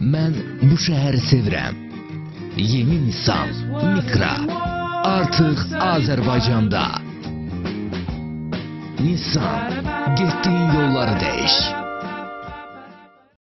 Mən bu şəhəri sevirəm. Yeni Nissan Micra artıq Azərbaycanda. Nissan, getdiyin yolları dəyiş.